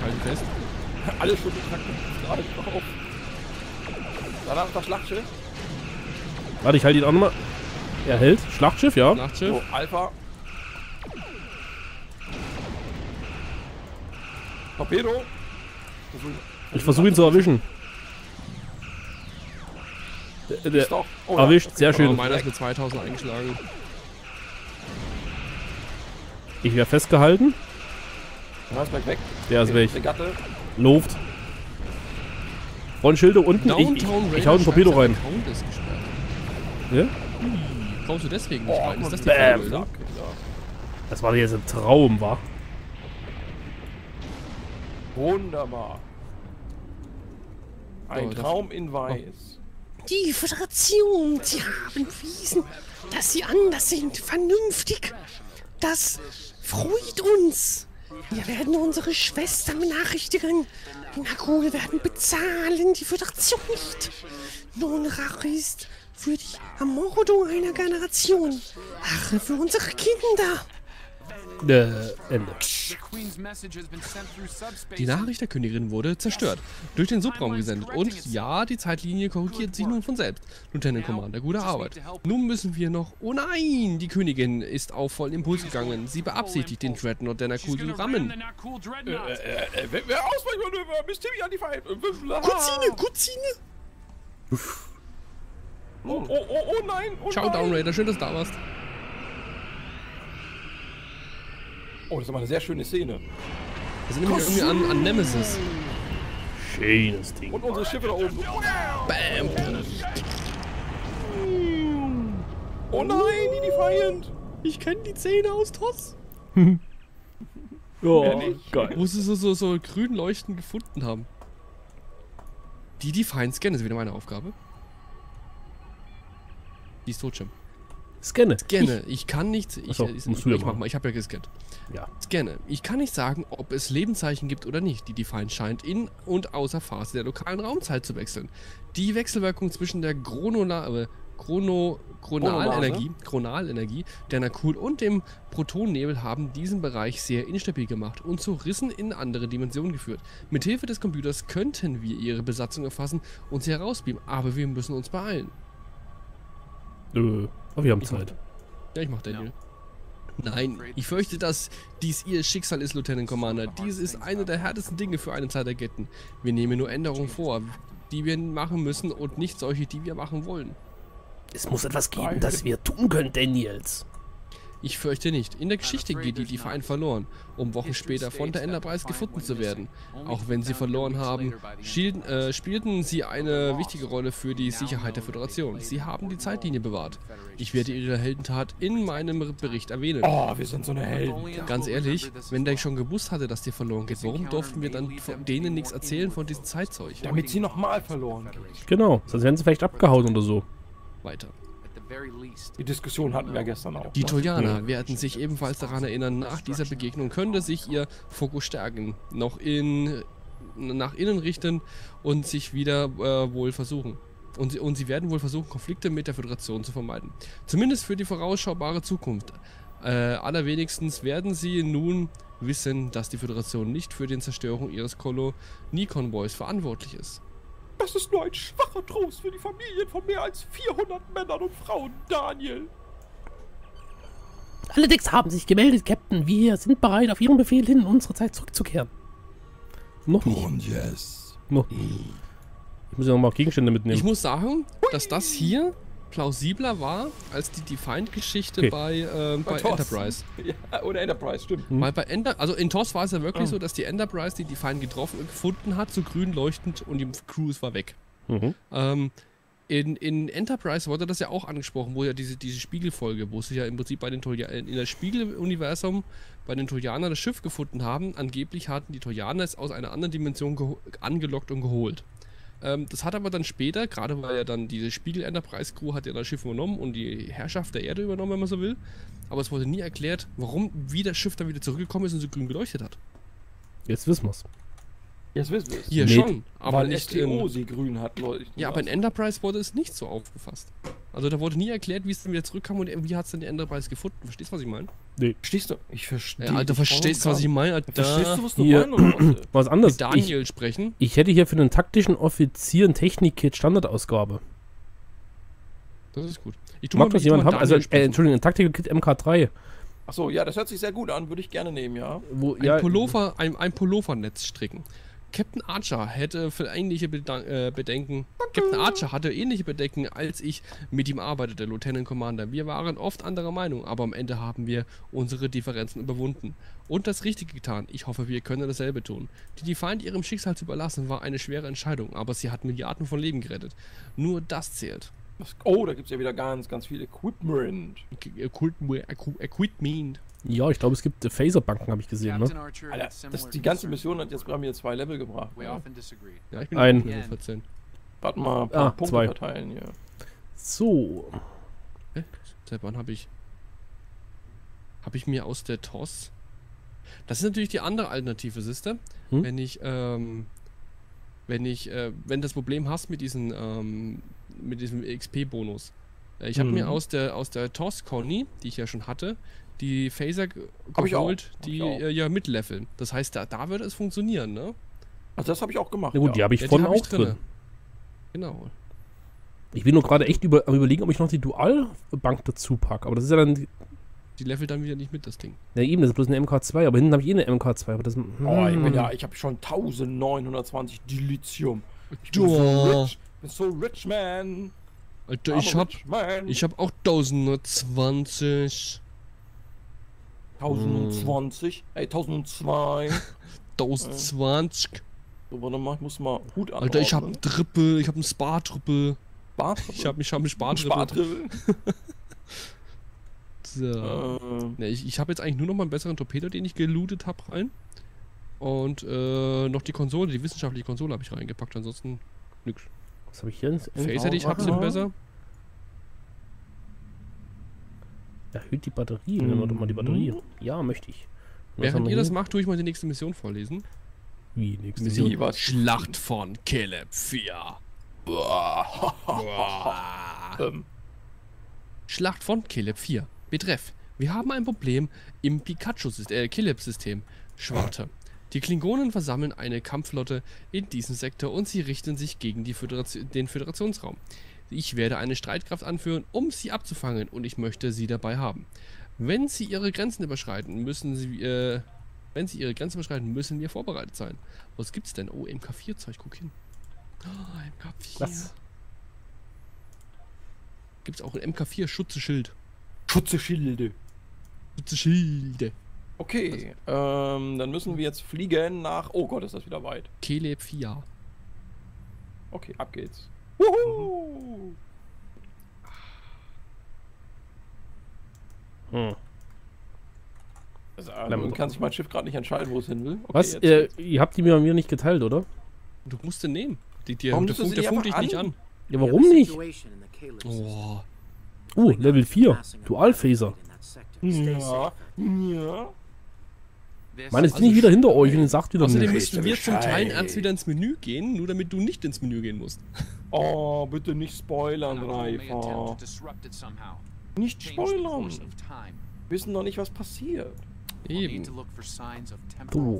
halte fest. Alles schon geknackt. Gerade drauf. Danach das Schlachtschiff. Warte, ich halte ihn auch nochmal. Er hält. Schlachtschiff, ja. Schlachtschiff. So, Alpha. Torpedo. Ich versuche ihn zu erwischen. Der Oh, erwischt, sehr Oh, schön. meiner ist mit 2000 eingeschlagen. Ich wäre festgehalten. Ja, ist gleich weg. Der ist weg. Regatte. Luft. Frontschilde unten. Ich hau ein Torpedo rein. Account ist gesperrt. Ja? Kommst du deswegen nicht rein? Ist das die Bam. Frage, oder? Das war jetzt ein Traum, wa? Wunderbar. Ein Oh, das- Traum in Weiß. Die Föderation, sie haben bewiesen, dass sie anders sind, vernünftig. Das freut uns. Wir werden unsere Schwester benachrichtigen. Die Nagul werden bezahlen, die Föderation nicht. Nun, Rache ist für die Ermordung einer Generation. Rache für unsere Kinder. Ende. Die Nachricht der Königin wurde zerstört, durch den Subraum gesendet und ja, die Zeitlinie korrigiert sich nun von selbst. Lieutenant Commander, gute Arbeit. Nun müssen wir noch... Oh nein! Die Königin ist auf vollen Impuls gegangen. Sie beabsichtigt, den Dreadnought der Nakul zu rammen. Ausweichmanöver, Mystery an die Feind. Cousine. Oh nein, oh Ciao, nein. Down Raider, schön, dass du da warst. Oh, das ist aber eine sehr schöne Szene. Wir sind nämlich irgendwie an Nemesis. Schönes Ding. Und unsere Schiffe da oben. Bam! Oh nein, die Defiant. Ich kenne die Zähne aus Toss. Oh, Ehrlich? geil. Wo sie so grün leuchten gefunden haben. Die Defiant scannen ist wieder meine Aufgabe. Die ist tot, Jim. Scanne. Scanne. Ich kann nicht. Achso, musst du ja ich mach machen. mal. Ich habe ja gescannt. Ja. Scanne. Ich kann nicht sagen, ob es Lebenszeichen gibt oder nicht. Die Defiant scheint in und außer Phase der lokalen Raumzeit zu wechseln. Die Wechselwirkung zwischen der Chronalenergie der Nakul und dem Protonnebel haben diesen Bereich sehr instabil gemacht und zu Rissen in andere Dimensionen geführt. Mithilfe des Computers könnten wir ihre Besatzung erfassen und sie herausbeamen, aber wir müssen uns beeilen. Aber wir haben Zeit. Ja, ich mach Daniel. Nein, ich fürchte, dass dies ihr Schicksal ist, Lieutenant Commander. Dies ist eine der härtesten Dinge für einen Zeitagenten. Wir nehmen nur Änderungen vor, die wir machen müssen und nicht solche, die wir machen wollen. Es muss etwas geben, das wir tun können, Daniels. Ich fürchte nicht. In der Geschichte geht die Defiant verloren, um Wochen später von der Enterprise gefunden zu werden. Auch wenn sie verloren haben, spielten sie eine wichtige Rolle für die Sicherheit der Föderation. Sie haben die Zeitlinie bewahrt. Ich werde ihre Heldentat in meinem Bericht erwähnen. Oh, wir sind so eine Helden. Ganz ehrlich, wenn der schon gewusst hatte, dass die verloren geht, warum durften wir dann von denen nichts erzählen von diesem Zeitzeug? Damit sie nochmal verloren geht. Genau, sonst werden sie vielleicht abgehauen oder so. Weiter. Die Diskussion hatten wir gestern auch. Die ne? Trojaner werden sich ebenfalls daran erinnern, nach dieser Begegnung könnte sich ihr Fokus stärken, nach innen richten und sich wieder wohl versuchen. Und sie werden wohl versuchen, Konflikte mit der Föderation zu vermeiden. Zumindest für die vorausschaubare Zukunft. Allerwenigstens werden sie nun wissen, dass die Föderation nicht für die Zerstörung ihres Koloniekonvois verantwortlich ist. Das ist nur ein schwacher Trost für die Familien von mehr als 400 Männern und Frauen, Daniel. Alle Decks haben sich gemeldet, Captain. Wir sind bereit, auf Ihren Befehl hin in unsere Zeit zurückzukehren. Noch nicht. Und yes. Noch nicht. Ich muss ja nochmal Gegenstände mitnehmen. Ich muss sagen, dass das hier plausibler war als die Defiant-Geschichte Okay. bei TOS. Enterprise. Ja, oder Enterprise, stimmt. Weil bei also in TOS war es ja wirklich so, dass die Enterprise die Defiant gefunden hat, so grün leuchtend und die Crew war weg. Mhm. In Enterprise wurde das ja auch angesprochen, wo ja diese Spiegelfolge, wo sie ja im Prinzip bei den in der Spiegeluniversum bei den Trojanern das Schiff gefunden haben. Angeblich hatten die Trojaner es aus einer anderen Dimension angelockt und geholt. Das hat aber dann später, gerade weil ja dann diese Spiegel-Enterprise-Crew hat ja das Schiff übernommen und die Herrschaft der Erde übernommen, wenn man so will. Aber es wurde nie erklärt, wie das Schiff dann wieder zurückgekommen ist und so grün geleuchtet hat. Jetzt wissen wir's. Jetzt wissen wir es. Hier Nee, schon, aber Weil nicht STO sie grün hat, Leute. ja, aber in Enterprise wurde es nicht so aufgefasst. Also da wurde nie erklärt, wie es dann wieder zurückkam und wie hat es denn die Enterprise gefunden. Verstehst du, was ich meine? Verstehst du? Ich verstehe. Ja, Alter, verstehst du, was ich meine? Verstehst du, was du Hier. meinst? Oder was? Was anderes. Mit Daniel sprechen. Ich hätte hier für den taktischen Offizier ein Technik-Kit Standardausgabe. Das ist gut. Mag das jemand haben? Also, Entschuldigung. Entschuldigung, ein Taktiker-Kit MK3. Achso, ja, das hört sich sehr gut an. Würde ich gerne nehmen, ja. Ein Pullovernetz stricken. Captain Archer hätte für ähnliche Bedenken. Captain Archer hatte ähnliche Bedenken, als ich mit ihm arbeitete, Lieutenant Commander. Wir waren oft anderer Meinung, aber am Ende haben wir unsere Differenzen überwunden. Und das Richtige getan. Ich hoffe, wir können dasselbe tun. Die Defiant ihrem Schicksal zu überlassen, war eine schwere Entscheidung, aber sie hat Milliarden von Leben gerettet. Nur das zählt. Oh, da gibt es ja wieder ganz, ganz viel Equipment. Equipment. Ja, ich glaube, es gibt Phaserbanken, habe ich gesehen, ne? Alter, die ganze Mission hat jetzt bei mir 2 Level gebracht. We Ja. often disagree. Ja, ich bin Ein. Level 14. Warte mal, ein paar Punkte 2. verteilen hier. So. Seit wann habe ich mir aus der TOS... Das ist natürlich die andere Alternative, siehste. Hm? Wenn das Problem hast mit diesem XP-Bonus. Ich habe mir aus der TOS Conny, die ich ja schon hatte, die Phaser Hab ich auch. geholt, die Hab ich auch. ja mitleveln. Das heißt, da würde es funktionieren, ne? Also das habe ich auch gemacht. Na gut, die habe ich Ja, vorne hab ich auch drin. Genau. Ich bin nur gerade echt am überlegen, ob ich noch die Dualbank dazu packe. Aber das ist ja dann... Die levelt dann wieder nicht mit, das Ding. Ja eben, das ist bloß eine MK2. Aber hinten habe ich eine MK2. Aber das, Oh, ich habe schon 1920 Dilithium. Ich bin so rich, man. Alter, ich hab auch 1020. 1020. Ey, 1002. 1020. So, warte mal, ich muss mal Hut an. Alter, ich hab einen Triple, ich hab einen Spa-Triple. Ich hab einen Spa-Triple. Spartrill. So. Ne, ich habe jetzt eigentlich nur noch mal einen besseren Torpedo, den ich gelootet habe, rein. Und noch die Konsole, die wissenschaftliche Konsole habe ich reingepackt, ansonsten nix. Was habe ich hier? Phaser, die ich habe, sind besser. Erhöht die Batterie. Nehmen wir doch mal die Batterie. Ja, möchte ich. Was haben Während wir ihr das hier? macht, tue ich mal die nächste Mission vorlesen. Wie, nächste Mission Mission? was? Schlacht von Caleb 4. Schlacht von Caleb 4. Betreff: Wir haben ein Problem im Caleb-System. Schwarte. Die Klingonen versammeln eine Kampfflotte in diesem Sektor und sie richten sich gegen den Föderationsraum. Ich werde eine Streitkraft anführen, um sie abzufangen, und ich möchte sie dabei haben. Wenn sie ihre Grenzen überschreiten, müssen wir vorbereitet sein. Was gibt's denn? Oh, MK4-Zeug, guck hin. Oh, MK4. Was? Gibt's auch ein MK4-Schutzschild. Schutzeschilde. Schutzschilde. Okay, dann müssen wir jetzt fliegen nach... Oh Gott, ist das wieder weit. Caleb 4. Okay, ab geht's. Wuhu! Also, man kann sich mein Schiff gerade nicht entscheiden, wo es hin will. Okay, Was? jetzt- Ihr habt die mir bei mir nicht geteilt, oder? Du musst den nehmen. Warum Der nimmst du sie funkt einfach dich nicht an? an. Ja, warum nicht? Oh. Level 4. Dual-Phaser. Ja, ja. Mann, jetzt bin ich wieder hinter euch und ihr sagt wieder Außerdem nicht. müssten wir zum Teil Bescheid. erst wieder ins Menü gehen, nur damit du nicht ins Menü gehen musst. Oh, bitte nicht spoilern, Reifer. Nicht spoilern. Wir wissen noch nicht, was passiert. Eben. Du.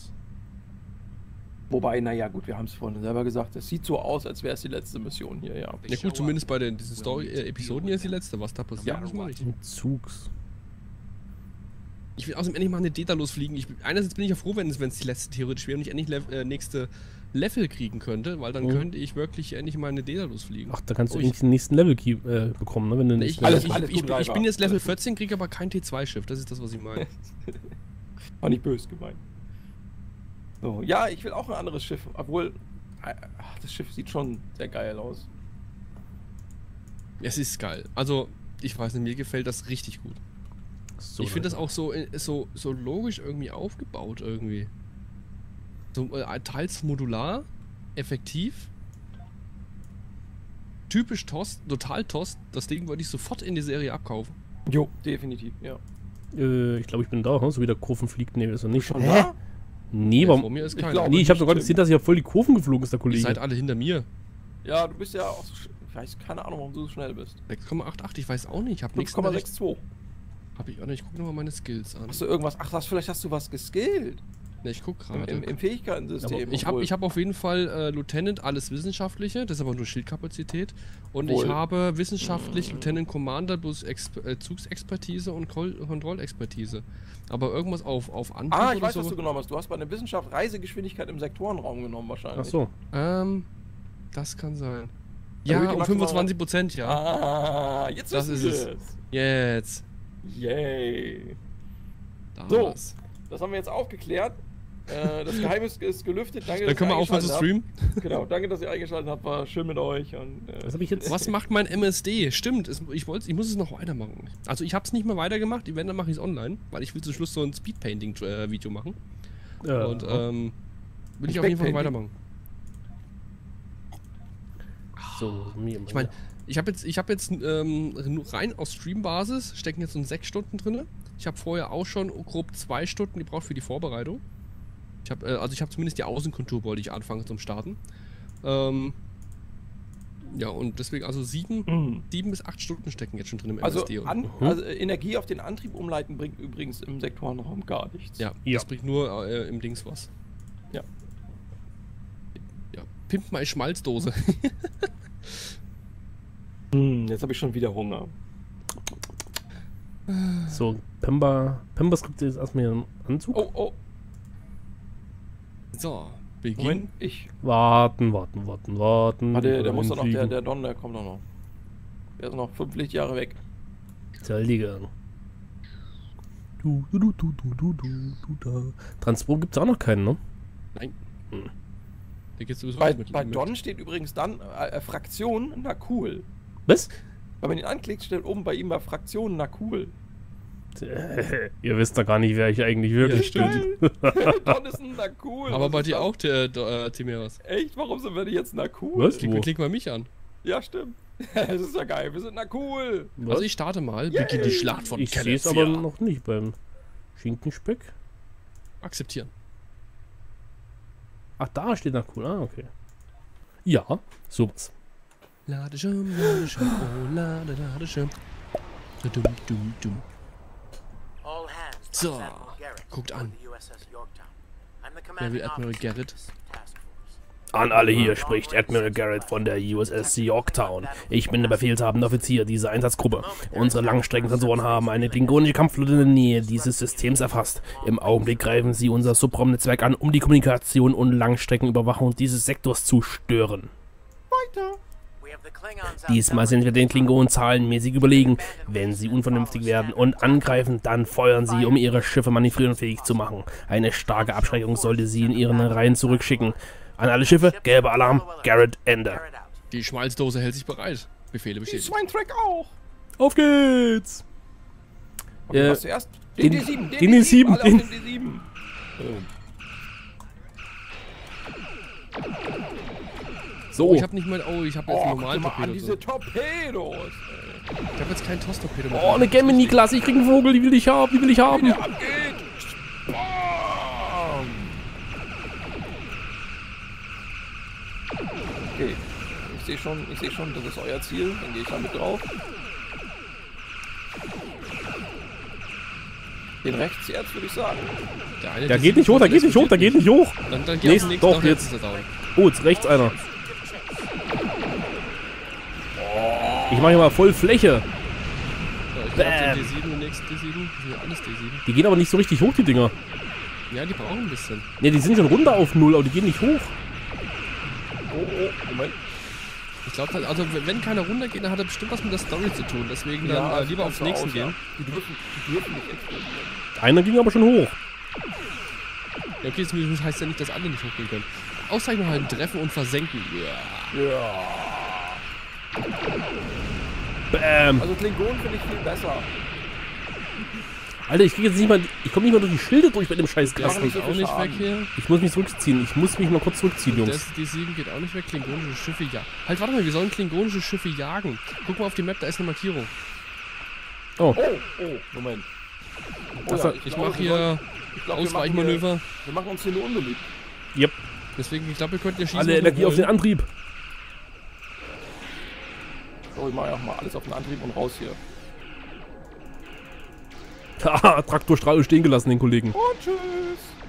Wobei, naja, gut, wir haben es vorhin selber gesagt, es sieht so aus, als wäre es die letzte Mission hier, ja. Ja gut, zumindest bei diesen Story-Episoden hier ist die letzte. Was da passiert, Ja. wissen wir nicht. Zugs. Ich will außerdem endlich mal eine Daedalus fliegen. Einerseits bin ich ja froh, wenn es die letzte theoretisch wäre und ich endlich nächste Level kriegen könnte, weil dann könnte ich wirklich endlich mal eine Daedalus fliegen. Ach, da kannst du Oh, eigentlich den nächsten Level-Key bekommen, ne? Wenn du nicht alles ich gut, bin jetzt Level 14, kriege aber kein T2-Schiff. Das ist das, was ich meine. War nicht böse gemeint. So, ja, ich will auch ein anderes Schiff, obwohl, das Schiff sieht schon sehr geil aus. Es ist geil. Also, ich weiß nicht, mir gefällt das richtig gut. so Ich finde das auch so logisch irgendwie aufgebaut irgendwie. So teils modular, effektiv. Typisch TOS, total TOS. Das Ding würde ich sofort in die Serie abkaufen. Jo, definitiv, ja. Ich glaube, ich bin da, so wie der Kurven fliegt. Nee, ist er nicht. Schon da? Nee, Vor warum? mir ist Ich keiner. glaube- Nee, ich habe sogar gesehen, dass ich ja voll die Kurven geflogen ist, der Ihr Kollege. seid alle hinter mir. Ja, du bist ja auch Ich weiß keine Ahnung, warum du so schnell bist. 6,88, ich weiß auch nicht. Ich habe nichts. 5,62. Hab ich auch nicht. Ich guck nochmal meine Skills an. Hast du irgendwas? Ach, vielleicht hast du was geskillt. Ne, ich guck gerade. Im Fähigkeitensystem. Ich habe auf jeden Fall Lieutenant alles Wissenschaftliche, das ist aber nur Schildkapazität. Und ich habe wissenschaftlich Lieutenant Commander plus Zugsexpertise und Kontrollexpertise. Aber irgendwas auf Antrieb Ah, ich oder weiß, so. was du genommen hast. Du hast bei der Wissenschaft Reisegeschwindigkeit im Sektorenraum genommen wahrscheinlich. Ach so. Das kann sein. Erhöht Ja, die um maximale- 25%, ja. Ah, jetzt Das wissen ist wir es. Jetzt. Yay. Da So. war's. Das haben wir jetzt aufgeklärt. Das Geheimnis ist gelüftet. Danke, Dann können wir dass ihr aufhören zu eingeschaltet streamen. habt. Genau, danke, dass ihr eingeschaltet habt. War schön mit euch. Und, Was habe ich jetzt? Was macht mein MSD? Stimmt, ich muss es noch weitermachen. Also ich habe es nicht mehr weitergemacht, wenn, dann mache ich es online, weil ich will zum Schluss so ein Speedpainting-Video machen. Und will ich auf jeden Fall weitermachen. So, Ich meine, ich habe jetzt nur rein aus Streambasis, stecken jetzt so 6 Stunden drin. Ich habe vorher auch schon grob 2 Stunden gebraucht für die Vorbereitung. Ich habe zumindest die Außenkontur wollte ich anfangen zum Starten. Ja, und deswegen also 7 bis 8 Stunden stecken jetzt schon drin im MSD. Also Energie auf den Antrieb umleiten bringt übrigens im Sektorenraum gar nichts. Ja, das bringt nur im Dings was. Ja. Ja, pimp mal Schmalzdose. Jetzt habe ich schon wieder Hunger. So, Pembas kriegt jetzt erstmal ihren Anzug. Oh. So, Beginn. Moment, Warten. der muss doch noch, der Don, der kommt doch noch. Der ist noch 5 Lichtjahre weg. Zerliger. Transport gibt's auch noch keinen, ne? Nein. Der geht sowieso Bei mit Don steht übrigens dann Fraktion, na cool. Was? Wenn man ihn anklickt, steht oben bei ihm bei Fraktion, na cool. Ihr wisst doch gar nicht, wer ich eigentlich wirklich bin. Don ist ein na cool. Aber Was bei ist dir das? auch, Timeras. Echt? Warum sind wir denn jetzt na cool? Was? Klick mal mich an. Ja, stimmt. Das ist ja geil, wir sind na cool. Was? Also ich starte mal, beginnt die Schlacht von Ich sehe es Calafia. aber noch nicht beim Schinkenspeck. Akzeptieren. Ach, da steht nach cool. Ah, okay. Ja, sowas. Ladeschirm, oh Ladeschirm. Dum. So, guckt an. Wer will Admiral Garrett? An alle, hier spricht Admiral Garrett von der USS Yorktown. Ich bin der befehlshabende Offizier dieser Einsatzgruppe. Unsere Langstreckensensoren haben eine klingonische Kampfflotte in der Nähe dieses Systems erfasst. Im Augenblick greifen sie unser Subraumnetzwerk an, um die Kommunikation und Langstreckenüberwachung dieses Sektors zu stören. Weiter. Diesmal sind wir den Klingonen zahlenmäßig überlegen. Wenn sie unvernünftig werden und angreifen, dann feuern sie, um ihre Schiffe manövrierunfähig zu machen. Eine starke Abschreckung sollte sie in ihren Reihen zurückschicken. An alle Schiffe, gelber Alarm, Garrett, Ende. Die Schmalzdose hält sich bereit. Befehle Die bestätigt. Swine-Track auch. Auf geht's! Okay, was zuerst? den D7, D7, alle auf den D7. So, Ich habe nicht mal, ich habe jetzt einen normalen guck mal an Torpedo. diese Torpedos. Ich habe jetzt keinen Toss-Torpedo mehr. oh, eine Gemini-Klasse, ich krieg einen Vogel, die will ich haben, Wie der abgeht. Bam. Okay, ich sehe schon, das ist euer Ziel. Dann gehe ich da mit drauf. Den rechts jetzt, würde ich sagen. der geht nicht hoch, der geht nicht hoch, der geht nicht hoch. Dann geh auf Nächst- den nächsten, doch, doch, jetzt. ist er down. Oh, jetzt rechts einer. Ich mache hier mal voll Fläche. So, ich geh auf den D7, den nächsten D7. Das sind ja alles D7. Die gehen aber nicht so richtig hoch, die Dinger. Ja, die brauchen ein bisschen. Ne, die sind schon runter auf 0, aber die gehen nicht hoch. Oh, Moment. Ich glaube, also wenn keiner runtergeht, dann hat er bestimmt was mit der Story zu tun. Deswegen dann lieber aufs nächste gehen. Die dürfen nicht explodieren. Einer ging aber schon hoch. Ja, okay, das heißt ja nicht, dass alle nicht hochgehen können. Auszeichnung halten, treffen und versenken. Ja. Bäm. Also Klingonen finde ich viel besser. Alter, ich krieg jetzt nicht mal, ich komme nicht mal durch die Schilde durch bei dem scheiß Die machen Gas. nicht so Auch viel nicht Schaden. weg hier. Ich muss mich zurückziehen. Ich muss mich mal kurz zurückziehen, Jungs. Das D7 geht auch nicht weg. Klingonische Schiffe jagen. Halt, warte mal, wir sollen klingonische Schiffe jagen. Guck mal auf die Map, da ist eine Markierung. Oh, Moment. Das hat- Ich mache hier Ausweichmanöver. Wir machen uns hier nur unbeliebt. yep. Deswegen, ich glaube, wir könnten ja schießen. Alle was wir Energie auf den wollen. Antrieb. So, ich mache auch mal alles auf den Antrieb und raus hier. Haha, Traktorstrahl stehen gelassen, den Kollegen. Und tschüss.